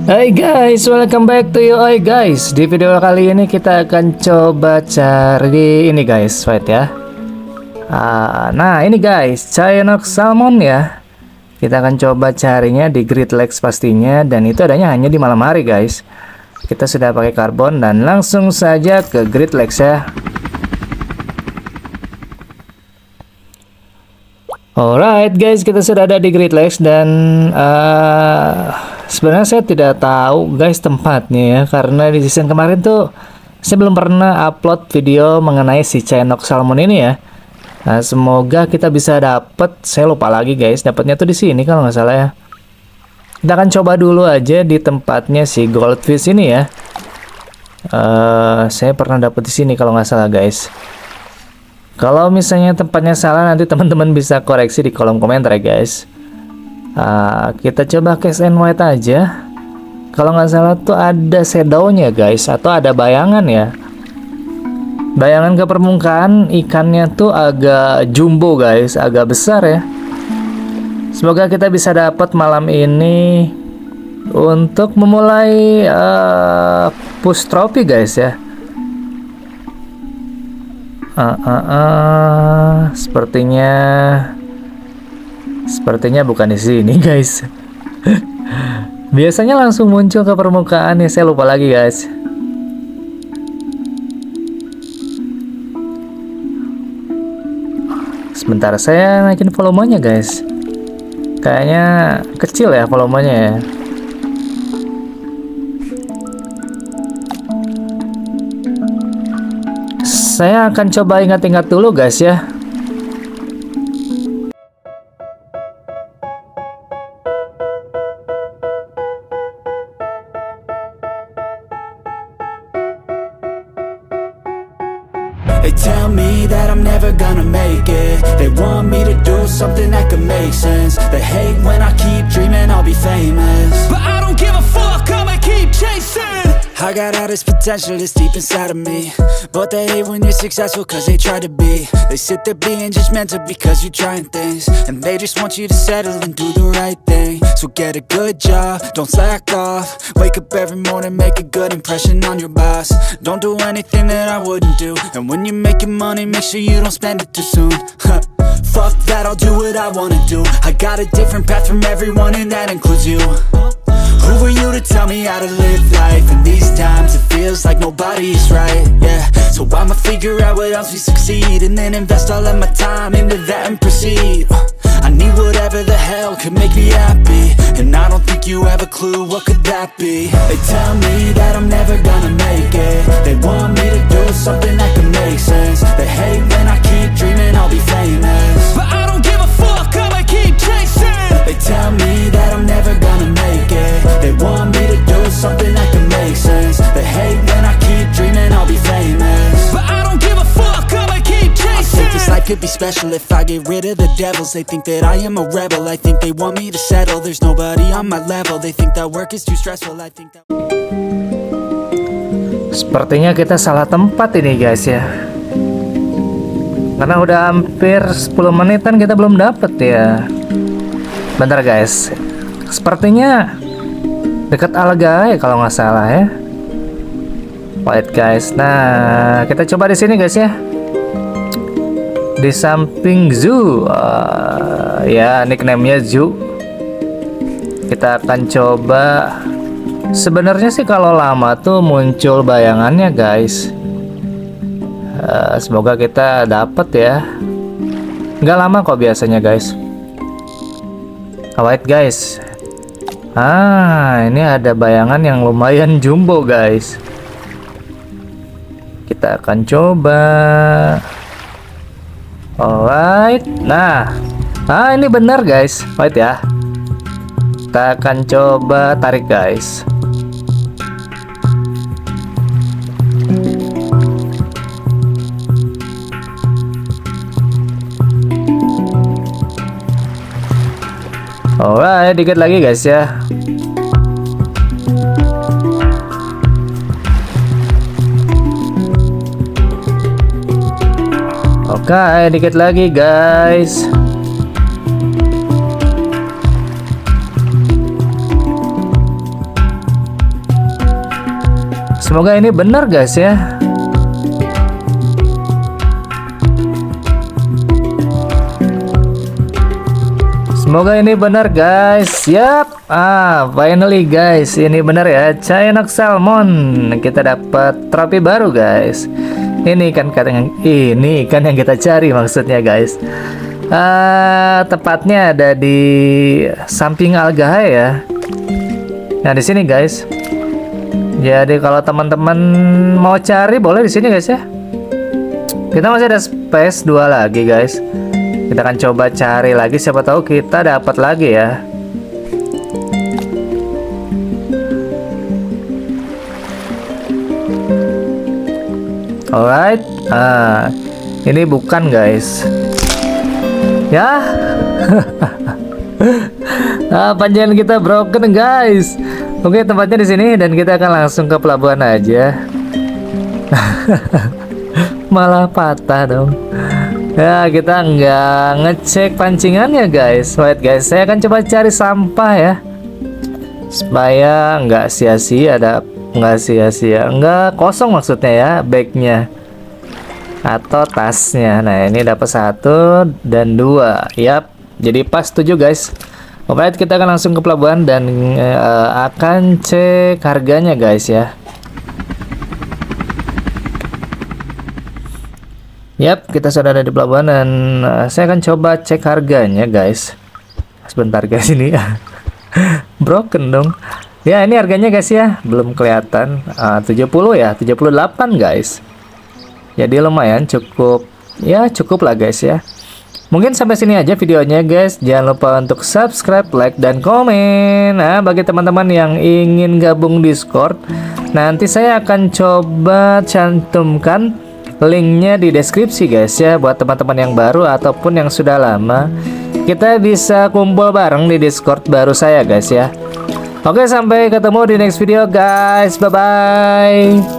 Hai guys, welcome back to you. Oi guys, di video kali ini kita akan coba cari ini guys, wait ya. Nah ini guys, Chinook Salmon ya. Kita akan coba carinya di Great Lakes pastinya, dan itu adanya hanya di malam hari guys. Kita sudah pakai karbon dan langsung saja ke Great Lakes ya. Alright guys, kita sudah ada di Great Lakes dan sebenarnya saya tidak tahu guys tempatnya ya, karena di season kemarin tuh saya belum pernah upload video mengenai si Chinook Salmon ini ya. Nah, semoga kita bisa dapet. Saya lupa lagi guys, dapatnya tuh di sini kalau nggak salah ya. Kita akan coba dulu aja di tempatnya si Goldfish ini ya. Saya pernah dapet di sini kalau nggak salah guys. Kalau misalnya tempatnya salah, nanti teman-teman bisa koreksi di kolom komentar ya guys. Kita coba cast and white aja. Kalau nggak salah tuh ada shadownya guys, atau ada bayangan ya. Bayangan ke permukaan ikannya tuh agak jumbo guys, agak besar ya. Semoga kita bisa dapat malam ini untuk memulai push trophy guys ya. Sepertinya bukan di sini guys. Biasanya langsung muncul ke permukaan ya, saya lupa lagi guys. Sebentar, saya naikin volumenya guys. Kayaknya kecil ya volumenya ya. Saya akan coba ingat-ingat dulu guys ya. They tell me that I'm never gonna make it. They want me to do something that could make sense. They hate when I keep dreaming I'll be famous, but I don't give a fuck, I'ma keep chasing. I got all this potential that's deep inside of me, but they hate when you're successful cause they try to be. They sit there being judgmental because you're trying things, and they just want you to settle and do the right thing. So get a good job, don't slack off. Wake up every morning, make a good impression on your boss. Don't do anything that I wouldn't do, and when you're making money, make sure you don't spend it too soon. Fuck that, I'll do what I wanna do. I got a different path from everyone, and that includes you. Who are you to tell me how to live life? In these times it feels like nobody's right, yeah. So I'ma figure out what else we succeed, and then invest all of my time into that and proceed. I need whatever the hell could make me happy, and I don't think you have a clue what could that be. They tell me that I'm never gonna make it. They want me to do something that could make sense. They hate when I keep dreaming I'll be famous, but I don't give a fuck, I'ma keep chasing. They tell me that I'm never gonna make it. They want me to do something that can make sense. They hate when I keep dreaming I'll be famous, but I don't give a fuck, I'ma keep chasing. I think this life could be special if I get rid of the devils. They think that I am a rebel, I think they want me to settle. There's nobody on my level, they think that work is too stressful. I think that... Sepertinya kita salah tempat ini guys ya, karena udah hampir 10 menitan kita belum dapet ya. Bentar guys, sepertinya dekat Algae kalau nggak salah ya. Wait guys, nah kita coba di sini guys ya, di samping zoo. Ya nicknamenya zoo. Kita akan coba. Sebenarnya sih kalau lama tuh muncul bayangannya guys. Semoga kita dapat ya. Nggak lama kok biasanya guys. Wait guys. Ini ada bayangan yang lumayan jumbo guys. Kita akan coba. Alright. Nah, ini benar guys. Wait ya. Kita akan coba tarik guys. Alright, dikit lagi guys ya. Oke, dikit lagi guys. Semoga ini benar guys ya. Semoga ini benar guys. Yap. Finally guys, ini benar ya. Chinook Salmon. Kita dapat trofi baru guys. Ini kan yang kita cari maksudnya guys. Tepatnya ada di samping algae ya. Nah, di sini guys. Jadi kalau teman-teman mau cari boleh di sini guys ya. Kita masih ada space 2 lagi guys. Kita akan coba cari lagi, siapa tahu kita dapat lagi ya. Alright. Ini bukan guys. Ya. Panjangan kita broken guys. Oke, tempatnya di sini dan kita akan langsung ke pelabuhan aja. Malah patah dong. Ya, kita nggak ngecek pancingannya guys. Wait guys, saya akan coba cari sampah ya, supaya nggak sia-sia, nggak kosong maksudnya ya, bagnya atau tasnya. Nah, ini dapat 1 dan 2. Yap, jadi pas 7 guys. Alright, kita akan langsung ke pelabuhan dan akan cek harganya guys ya. Yap, kita sudah ada di pelabuhan dan saya akan coba cek harganya guys. Sebentar guys, ini broken dong. Ya, ini harganya guys ya, belum kelihatan. 70 ya, 78 guys. Jadi lumayan, cukup lah guys ya. Mungkin sampai sini aja videonya guys. Jangan lupa untuk subscribe, like, dan komen. Nah, bagi teman-teman yang ingin gabung Discord, nanti saya akan coba cantumkan linknya di deskripsi guys ya, buat teman-teman yang baru ataupun yang sudah lama. Kita bisa kumpul bareng di Discord baru saya guys ya. Oke, sampai ketemu di next video guys. Bye bye.